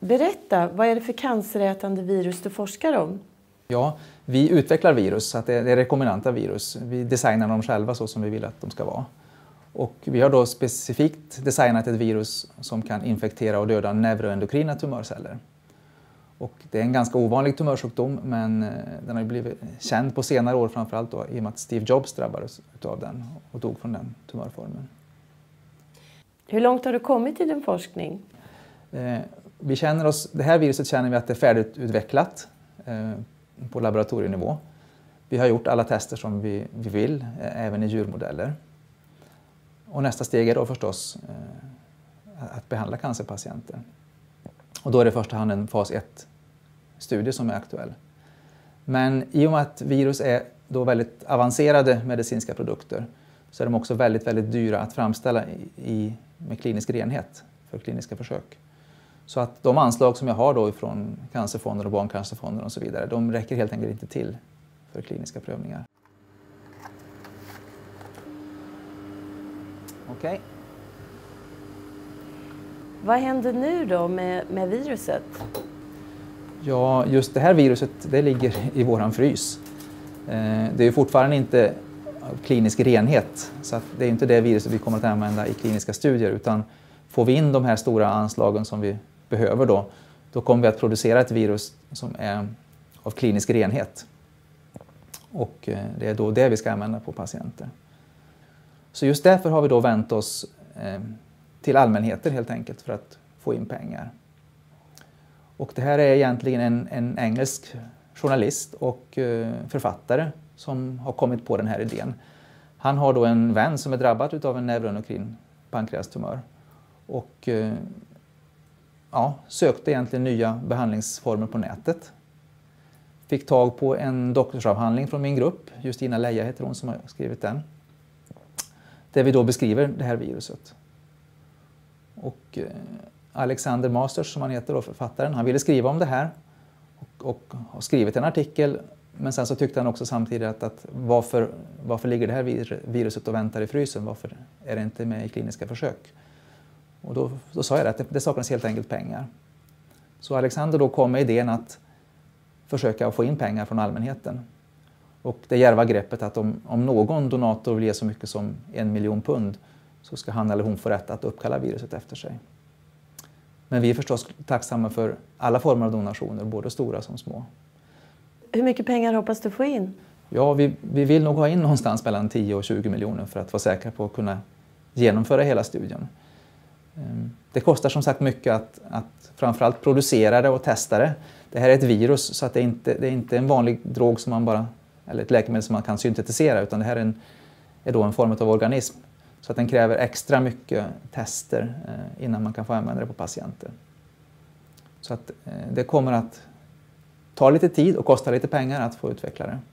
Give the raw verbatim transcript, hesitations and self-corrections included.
Berätta, vad är det för cancerätande virus du forskar om? Ja, vi utvecklar virus, så att det är rekombinanta virus. Vi designar dem själva så som vi vill att de ska vara. Och vi har då specifikt designat ett virus som kan infektera och döda neuroendokrina tumörceller. Och det är en ganska ovanlig tumörsjukdom, men den har blivit känd på senare år, framförallt då, i och med att Steve Jobs drabbades av den och dog från den tumörformen. Hur långt har du kommit i din forskning? Eh, vi känner oss, det här viruset känner vi att det är färdigutvecklat eh, på laboratorienivå. Vi har gjort alla tester som vi, vi vill, eh, även i djurmodeller. Och nästa steg är då förstås eh, att behandla cancerpatienter. Och då är det i första hand en fas ett-studie som är aktuell. Men i och med att virus är då väldigt avancerade medicinska produkter så är de också väldigt, väldigt dyra att framställa i, i, med klinisk renhet för kliniska försök. Så att de anslag som jag har då ifrån cancerfonden och barncancerfonden och så vidare, de räcker helt enkelt inte till för kliniska prövningar. Okej. Okay. Vad händer nu då med, med viruset? Ja, just det här viruset, det ligger i våran frys. Det är fortfarande inte klinisk renhet, så att det är inte det viruset vi kommer att använda i kliniska studier, utan får vi in de här stora anslagen som vi behöver då, då kommer vi att producera ett virus som är av klinisk renhet. Och det är då det vi ska använda på patienter. Så just därför har vi då vänt oss till allmänheten helt enkelt för att få in pengar. Och det här är egentligen en, en engelsk journalist och författare som har kommit på den här idén. Han har då en vän som är drabbad av en neuroendokrin pankreastumör och ja, sökte egentligen nya behandlingsformer på nätet. Fick tag på en doktorsavhandling från min grupp, Justina Leija heter hon som har skrivit den, där vi då beskriver det här viruset. Och Alexander Masters, som han heter då, författaren, han ville skriva om det här och, och har skrivit en artikel, men sen så tyckte han också samtidigt att, att varför, varför ligger det här viruset och väntar i frysen, varför är det inte med i kliniska försök? Och då, då sa jag att det, det saknas helt enkelt pengar. Så Alexander då kom med idén att försöka få in pengar från allmänheten. Och det djärva greppet att om, om någon donator vill ge så mycket som en miljon pund så ska han eller hon få rätt att uppkalla viruset efter sig. Men vi är förstås tacksamma för alla former av donationer, både stora som små. Hur mycket pengar hoppas du få in? Ja, vi, vi vill nog ha in någonstans mellan tio och tjugo miljoner för att vara säkra på att kunna genomföra hela studien. Det kostar som sagt mycket att, att framförallt producera det och testa det. Det här är ett virus, så att det är inte det är inte en vanlig drog som man bara, eller ett läkemedel som man kan syntetisera, utan det här är, en, är då en form av organism. Så att den kräver extra mycket tester eh, innan man kan få använda det på patienter. Så att eh, det kommer att ta lite tid och kosta lite pengar att få utveckla det.